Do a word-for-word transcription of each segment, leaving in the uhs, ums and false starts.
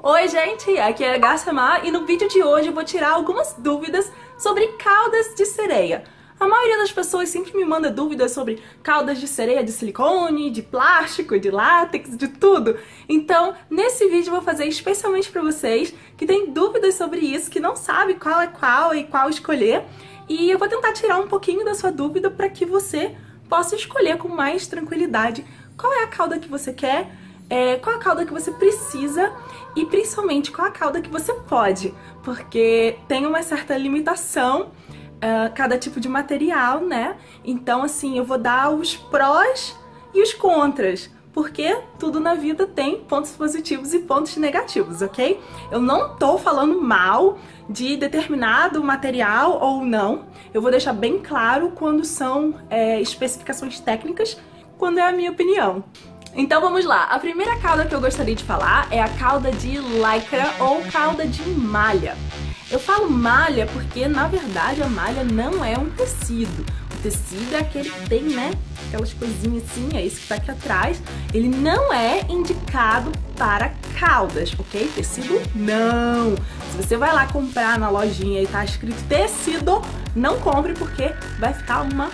Oi gente, aqui é a Gassamar e no vídeo de hoje eu vou tirar algumas dúvidas sobre caudas de sereia. A maioria das pessoas sempre me manda dúvidas sobre caudas de sereia de silicone, de plástico, de látex, de tudo. Então, nesse vídeo eu vou fazer especialmente para vocês que têm dúvidas sobre isso, que não sabem qual é qual e qual escolher. E eu vou tentar tirar um pouquinho da sua dúvida para que você possa escolher com mais tranquilidade qual é a cauda que você quer, É, qual a cauda que você precisa e principalmente qual a cauda que você pode, porque tem uma certa limitação uh, cada tipo de material, né? Então assim, eu vou dar os prós e os contras, porque tudo na vida tem pontos positivos e pontos negativos, ok? Eu não tô falando mal de determinado material ou não, eu vou deixar bem claro quando são é, especificações técnicas, quando é a minha opinião. Então vamos lá, a primeira cauda que eu gostaria de falar é a cauda de lycra ou cauda de malha. Eu falo malha porque na verdade a malha não é um tecido. O tecido é aquele que tem, né, aquelas coisinhas assim, é esse que tá aqui atrás. Ele não é indicado para caudas, ok? Tecido não. Se você vai lá comprar na lojinha e tá escrito tecido, não compre porque vai ficar uma...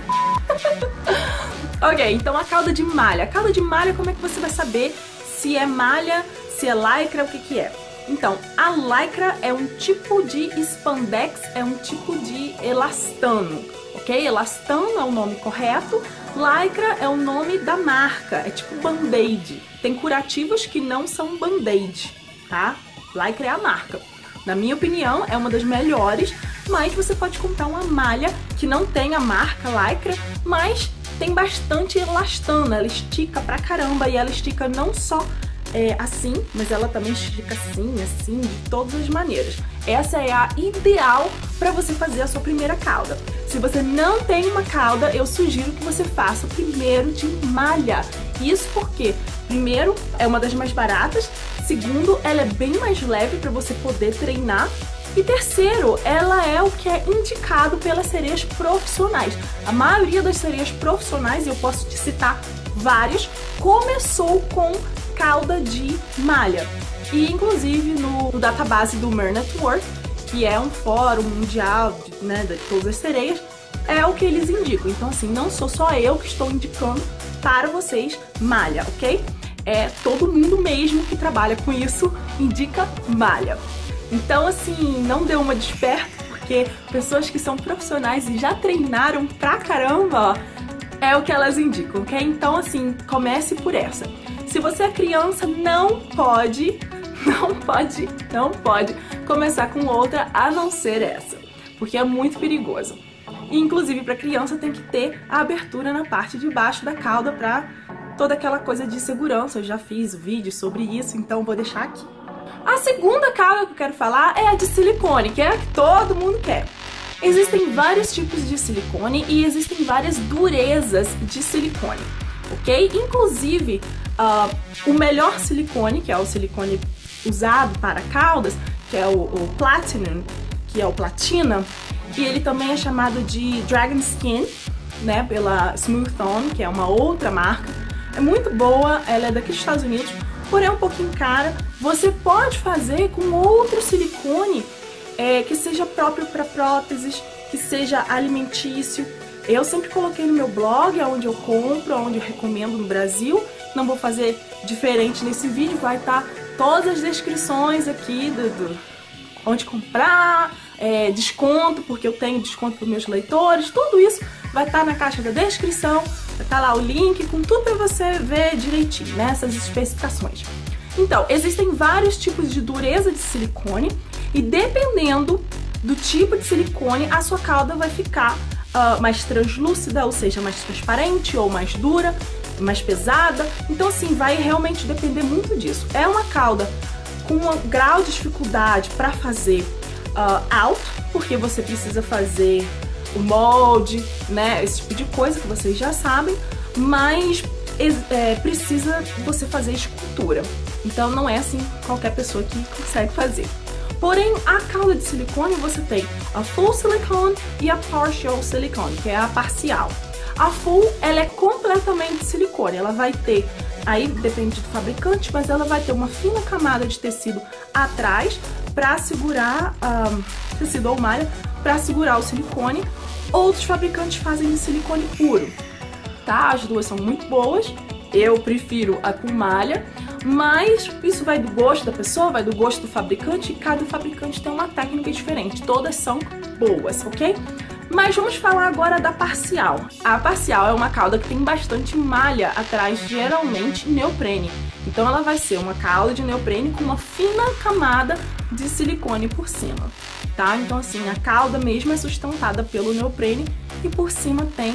Ok, então a cauda de malha. A cauda de malha, como é que você vai saber se é malha, se é lycra, o que que é? Então, a lycra é um tipo de spandex, é um tipo de elastano, ok? Elastano é o nome correto, lycra é o nome da marca, é tipo band-aid. Tem curativos que não são band-aid, tá? Lycra é a marca. Na minha opinião, é uma das melhores, mas você pode comprar uma malha que não tem a marca lycra, mas tem bastante elastano, ela estica pra caramba e ela estica não só é, assim, mas ela também estica assim, assim, de todas as maneiras. Essa é a ideal para você fazer a sua primeira cauda. Se você não tem uma cauda, eu sugiro que você faça primeiro de malha. Isso porque, primeiro, é uma das mais baratas, segundo, ela é bem mais leve para você poder treinar, e terceiro, ela é o que é indicado pelas sereias profissionais. A maioria das sereias profissionais, e eu posso te citar várias, começou com cauda de malha. E inclusive no, no database do Mer Network, que é um fórum mundial de, né, de todas as sereias, é o que eles indicam. Então assim, não sou só eu que estou indicando para vocês malha, ok? É todo mundo mesmo que trabalha com isso indica malha. Então assim, não deu uma desperta, porque pessoas que são profissionais e já treinaram pra caramba, ó, é o que elas indicam, ok? Então assim, comece por essa. Se você é criança, não pode, não pode, não pode começar com outra a não ser essa, porque é muito perigoso. E, inclusive para criança tem que ter a abertura na parte de baixo da cauda para toda aquela coisa de segurança. Eu já fiz vídeo sobre isso, então vou deixar aqui. A segunda cauda que eu quero falar é a de silicone, que é a que todo mundo quer. Existem vários tipos de silicone e existem várias durezas de silicone, ok? Inclusive, uh, o melhor silicone, que é o silicone usado para caudas, que é o, o Platinum, que é o platina, e ele também é chamado de Dragon Skin, né, pela Smooth-On, que é uma outra marca. É muito boa, ela é daqui dos Estados Unidos, porém é um pouquinho cara. Você pode fazer com outro silicone é, que seja próprio para próteses, que seja alimentício. Eu sempre coloquei no meu blog, onde eu compro, onde eu recomendo no Brasil. Não vou fazer diferente nesse vídeo, vai estar todas as descrições aqui do, do onde comprar, é, desconto, porque eu tenho desconto para meus leitores, tudo isso vai estar na caixa da descrição, vai estar lá o link com tudo para você ver direitinho, né, essas especificações. Então, existem vários tipos de dureza de silicone e dependendo do tipo de silicone, a sua cauda vai ficar uh, mais translúcida, ou seja, mais transparente ou mais dura, mais pesada. Então assim, vai realmente depender muito disso. É uma cauda com um grau de dificuldade para fazer uh, alto, porque você precisa fazer o molde, né, esse tipo de coisa que vocês já sabem, mas é, precisa você fazer escultura. Então não é assim qualquer pessoa que consegue fazer. Porém, a cauda de silicone você tem a full silicone e a partial silicone, que é a parcial. A full, ela é completamente de silicone, ela vai ter aí depende do fabricante, mas ela vai ter uma fina camada de tecido atrás para segurar, um, tecido ou malha, para segurar o silicone. Outros fabricantes fazem de silicone puro, tá? As duas são muito boas, eu prefiro a com malha, mas isso vai do gosto da pessoa, vai do gosto do fabricante, e cada fabricante tem uma técnica diferente, todas são boas, ok? Mas vamos falar agora da parcial. A parcial é uma cauda que tem bastante malha atrás, geralmente neoprene. Então ela vai ser uma cauda de neoprene com uma fina camada de silicone por cima, tá? Então assim, a cauda mesmo é sustentada pelo neoprene e por cima tem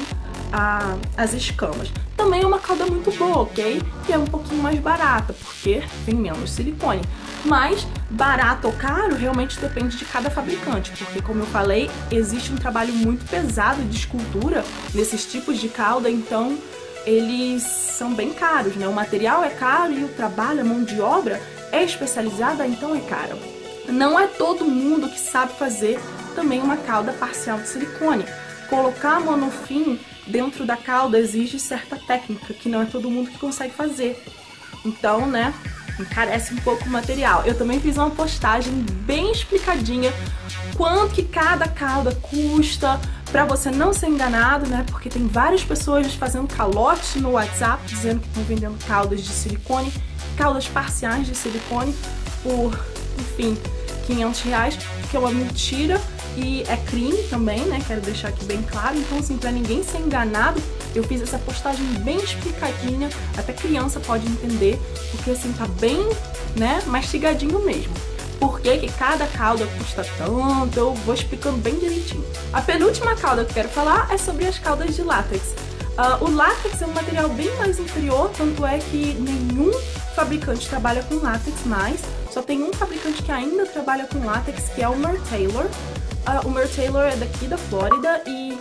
a, as escamas. Também é uma cauda muito boa, ok? Que é um pouquinho mais barata, porque tem menos silicone. Mas barato ou caro realmente depende de cada fabricante, porque como eu falei, existe um trabalho muito pesado de escultura nesses tipos de cauda, então eles são bem caros, né? O material é caro e o trabalho, a mão de obra é especializada, então é caro. Não é todo mundo que sabe fazer também uma cauda parcial de silicone. Colocar monofim dentro da cauda exige certa técnica, que não é todo mundo que consegue fazer. Então, né, encarece um pouco o material. Eu também fiz uma postagem bem explicadinha quanto que cada cauda custa, pra você não ser enganado, né, porque tem várias pessoas fazendo calote no WhatsApp, dizendo que estão vendendo caudas de silicone, caudas parciais de silicone por, enfim, quinhentos reais, que é uma mentira. E é crime também, né? Quero deixar aqui bem claro. Então, assim, pra ninguém ser enganado, eu fiz essa postagem bem explicadinha. Até criança pode entender, porque assim, tá bem, né, mastigadinho mesmo. Por que que cada cauda custa tanto? Eu vou explicando bem direitinho. A penúltima cauda que eu quero falar é sobre as caudas de látex. Uh, o látex é um material bem mais inferior, tanto é que nenhum fabricante trabalha com látex mais. Só tem um fabricante que ainda trabalha com látex, que é o Mertailor. Uh, o Mertailor é daqui da Flórida e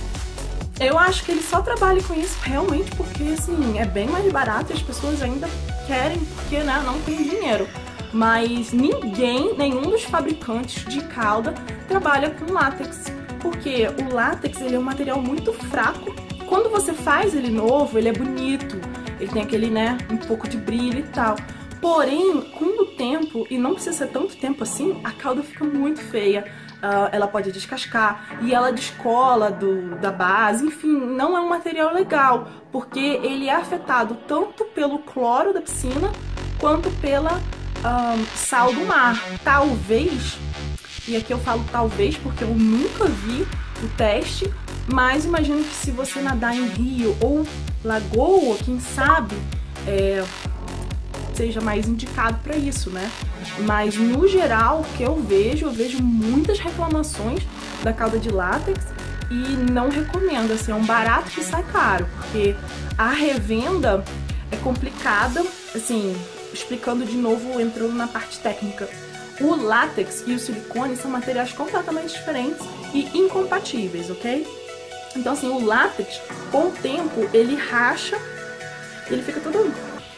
eu acho que ele só trabalha com isso realmente porque, assim, é bem mais barato e as pessoas ainda querem porque, né, não tem dinheiro. Mas ninguém, nenhum dos fabricantes de cauda trabalha com látex, porque o látex ele é um material muito fraco. Quando você faz ele novo, ele é bonito, ele tem aquele, né, um pouco de brilho e tal. Porém, com o tempo, e não precisa ser tanto tempo assim, a cauda fica muito feia. Uh, ela pode descascar e ela descola do, da base, enfim, não é um material legal, porque ele é afetado tanto pelo cloro da piscina quanto pela um, sal do mar. Talvez, e aqui eu falo talvez porque eu nunca vi o teste, mas imagino que se você nadar em rio ou lagoa, quem sabe, é, seja mais indicado para isso, né? Mas no geral, o que eu vejo, eu vejo muitas reclamações da cauda de látex e não recomendo, assim, é um barato que sai caro, porque a revenda é complicada, assim, explicando de novo, entrando na parte técnica. O látex e o silicone são materiais completamente diferentes e incompatíveis, ok? Então, assim, o látex, com o tempo, ele racha, ele fica todo...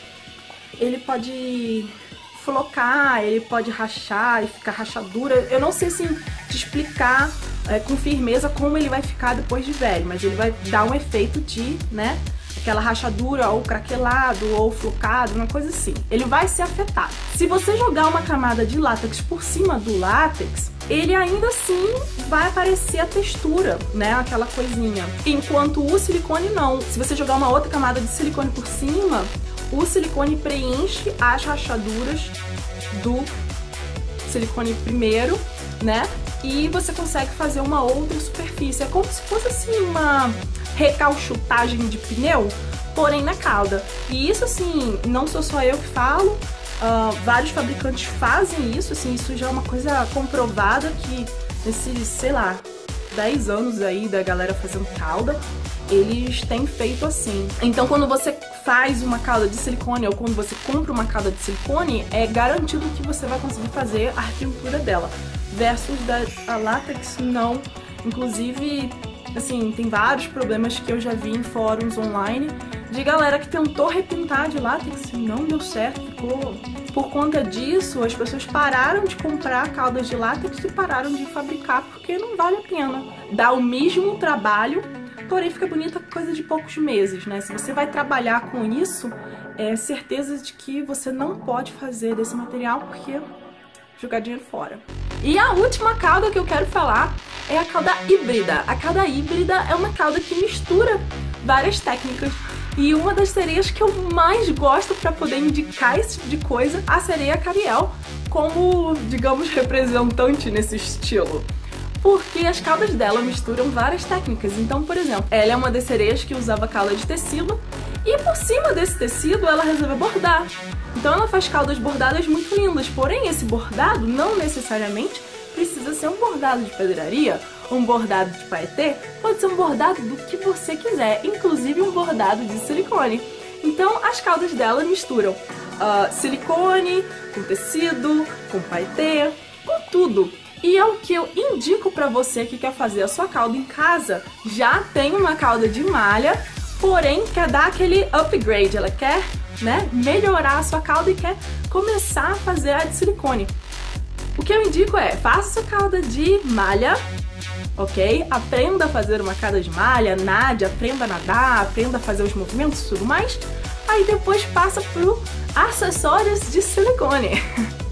ele pode flocar, ele pode rachar e ficar rachadura. Eu não sei, assim, te explicar é, com firmeza como ele vai ficar depois de velho, mas ele vai dar um efeito de, né, aquela rachadura ou craquelado ou flocado, uma coisa assim. Ele vai ser afetado. Se você jogar uma camada de látex por cima do látex, ele ainda assim vai aparecer a textura, né, aquela coisinha. Enquanto o silicone não. Se você jogar uma outra camada de silicone por cima, o silicone preenche as rachaduras do silicone primeiro, né? E você consegue fazer uma outra superfície. É como se fosse assim uma recalchutagem de pneu, porém na cauda. E isso, assim, não sou só eu que falo, uh, vários fabricantes fazem isso, assim, isso já é uma coisa comprovada que nesses, sei lá, dez anos aí da galera fazendo cauda, eles têm feito assim. Então, quando você faz uma cauda de silicone ou quando você compra uma cauda de silicone, é garantido que você vai conseguir fazer a repintura dela. Versus da a látex, não. Inclusive, assim, tem vários problemas que eu já vi em fóruns online de galera que tentou repintar de látex e não deu certo, ficou... Por conta disso, as pessoas pararam de comprar caudas de látex e pararam de fabricar, porque não vale a pena. Dá o mesmo trabalho, porém fica bonita coisa de poucos meses, né? Se você vai trabalhar com isso, é, certeza de que você não pode fazer desse material porque jogar dinheiro fora. E a última cauda que eu quero falar é a cauda híbrida. A cauda híbrida é uma cauda que mistura várias técnicas. E uma das sereias que eu mais gosto para poder indicar esse tipo de coisa, a sereia Cariel, como, digamos, representante nesse estilo. Porque as caudas dela misturam várias técnicas. Então, por exemplo, ela é uma das sereias que usava cauda de tecido e por cima desse tecido ela resolveu bordar. Então ela faz caudas bordadas muito lindas, porém esse bordado não necessariamente precisa ser um bordado de pedraria, um bordado de paetê, pode ser um bordado do que você quiser, inclusive um bordado de silicone. Então as caudas dela misturam uh, silicone com tecido, com paetê, com tudo. E é o que eu indico pra você que quer fazer a sua cauda em casa. Já tem uma cauda de malha, porém quer dar aquele upgrade, ela quer, né, melhorar a sua cauda e quer começar a fazer a de silicone. O que eu indico é, faça sua cauda de malha, ok? Aprenda a fazer uma cauda de malha, nade, aprenda a nadar, aprenda a fazer os movimentos e tudo mais. Aí depois passa pro acessórios de silicone.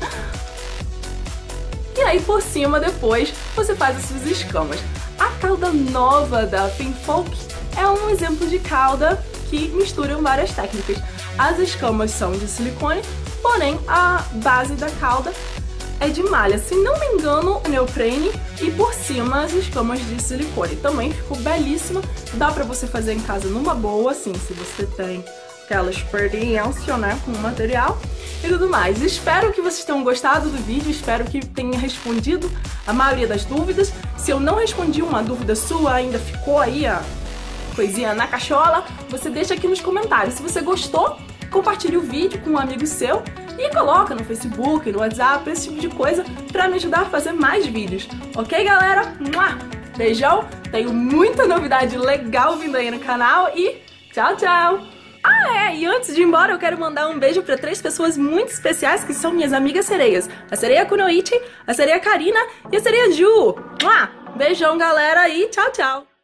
E aí por cima depois você faz as suas escamas. A cauda nova da Finfolk é um exemplo de cauda que misturam várias técnicas. As escamas são de silicone, porém a base da cauda é de malha. Se não me engano, neoprene e por cima as escamas de silicone. Também ficou belíssima, dá pra você fazer em casa numa boa, assim, se você tem aquela experiência, né, com o material e tudo mais. Espero que vocês tenham gostado do vídeo, espero que tenha respondido a maioria das dúvidas. Se eu não respondi uma dúvida sua, ainda ficou aí a coisinha na cachola, você deixa aqui nos comentários. Se você gostou, compartilhe o vídeo com um amigo seu e coloca no Facebook, no WhatsApp, esse tipo de coisa pra me ajudar a fazer mais vídeos. Ok, galera? Beijão, tenho muita novidade legal vindo aí no canal e tchau, tchau! Ah, é, e antes de ir embora eu quero mandar um beijo pra três pessoas muito especiais que são minhas amigas sereias. A sereia Kunoichi, a sereia Karina e a sereia Ju. Beijão, galera, e tchau, tchau!